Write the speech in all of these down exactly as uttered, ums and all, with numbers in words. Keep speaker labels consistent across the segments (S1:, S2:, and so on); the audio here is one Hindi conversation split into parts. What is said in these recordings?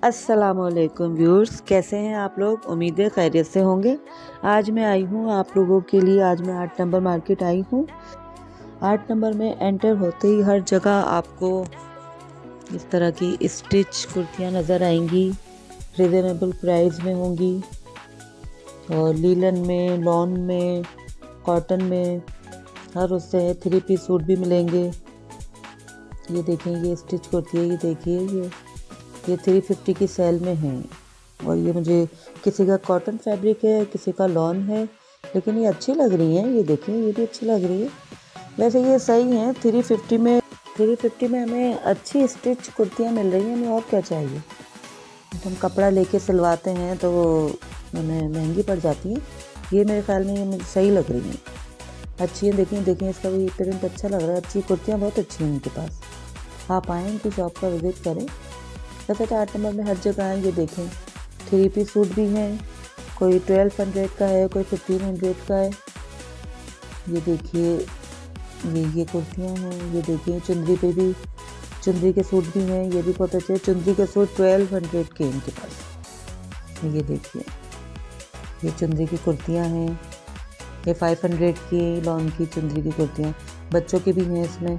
S1: अस्सलामुअलैकुम व्यूअर्स, कैसे हैं आप लोग। उम्मीद है खैरियत से होंगे। आज मैं आई हूँ आप लोगों के लिए। आज मैं आठ नंबर मार्केट आई हूँ। आठ नंबर में एंटर होते ही हर जगह आपको इस तरह की स्टिच कुर्तियाँ नज़र आएंगी। रिजनेबल प्राइस में होंगी और लीलन में, लॉन में, कॉटन में, हर उससे थ्री पीस सूट भी मिलेंगे। ये देखें, ये स्टिच कुर्ती है। ये देखिए, ये ये थ्री फिफ्टी की सेल में है और ये मुझे किसी का कॉटन फैब्रिक है, किसी का लॉन है, लेकिन ये अच्छी लग रही है। ये देखिए, ये भी अच्छी लग रही है। वैसे ये सही है। थ्री फिफ्टी में थ्री फिफ्टी में हमें अच्छी स्टिच कुर्तियाँ मिल रही हैं। हमें और क्या चाहिए। तो हम कपड़ा लेके सिलवाते हैं तो वो हमें महंगी पड़ जाती है। ये मेरे ख्याल में ये मुझे सही लग रही है, अच्छी है। देखिए देखिए इसका भी प्रिंट अच्छा लग रहा है। अच्छी कुर्तियाँ बहुत अच्छी हैं इनके पास। आप आएँ, इनकी शॉप का विजिट करें। वैसे तो आठ नंबर में हर जगह है। ये देखें, थ्री पीस सूट भी हैं। कोई ट्वेल्व हंड्रेड का है, कोई फिफ्टीन हंड्रेड का है। ये देखिए, ये ये कुर्तियाँ हैं। ये देखिए, चुंदरी पे भी चुंदरी के सूट भी हैं। ये भी बहुत अच्छे हैं। चुंदरी के सूट ट्वेल्व हंड्रेड के इनके पास। ये देखिए, ये चुंदरी की कुर्तियाँ हैं। ये फाइव हंड्रेड की लॉन की चुंदरी की कुर्तियाँ। बच्चों की भी हैं इसमें।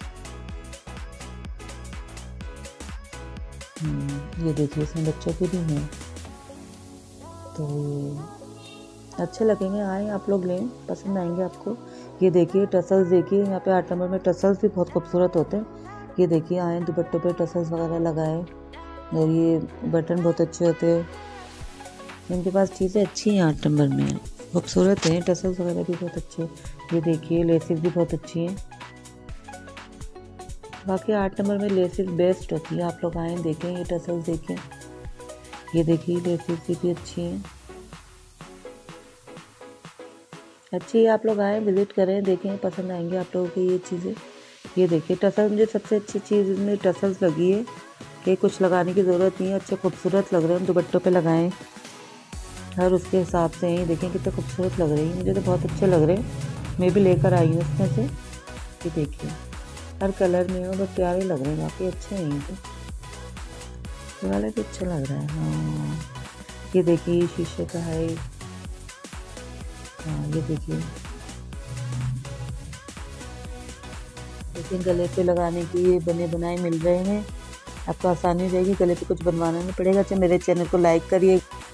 S1: ये देखिए, इसमें बच्चों के भी हैं, तो अच्छे लगेंगे। आए आप लोग लें, पसंद आएंगे आपको। ये देखिए टसल्स, देखिए यहाँ पे आठ नंबर में टसल्स भी बहुत खूबसूरत होते हैं। ये देखिए, आए दुपट्टों पे टसल्स वगैरह लगाए और ये बटन बहुत अच्छे होते हैं। इनके पास चीज़ें अच्छी हैं, आठ नंबर में खूबसूरत हैं। टसल्स वगैरह भी बहुत अच्छे। ये देखिए, लेसेस भी बहुत अच्छी हैं। बाकी आठ नंबर में लेसेस बेस्ट होती है। आप लोग आएँ, देखें, ये टसल्स देखें। ये देखिए, लेसेस भी अच्छी हैं, अच्छी है। आप लोग आएँ, विज़िट करें, देखें, पसंद आएंगे आप लोगों को ये चीज़ें। ये देखिए टसल्स, मुझे सबसे अच्छी चीज़ इसमें टसल्स लगी है कि कुछ लगाने की ज़रूरत नहीं है। अच्छे खूबसूरत लग रहे हैं। दुपट्टों पे लगाएं, हर उसके हिसाब से ही देखें कितने खूबसूरत लग रही है। मुझे तो बहुत अच्छे लग रहे हैं। मैं भी लेकर आई हूँ इसमें से। ये देखिए, हर कलर में और बहुत प्यारे लग रहे हैं। बाकी अच्छे हैं ये तो। ये वाला भी अच्छा लग रहा है। हाँ, ये देखिए, शीशे का है। हाँ, ये देखिए, लेकिन गले पे लगाने के लिए बने बनाए मिल रहे हैं। आपको आसानी हो जाएगी, गले पे कुछ बनवाना नहीं पड़ेगा। अच्छा, मेरे चैनल को लाइक करिए।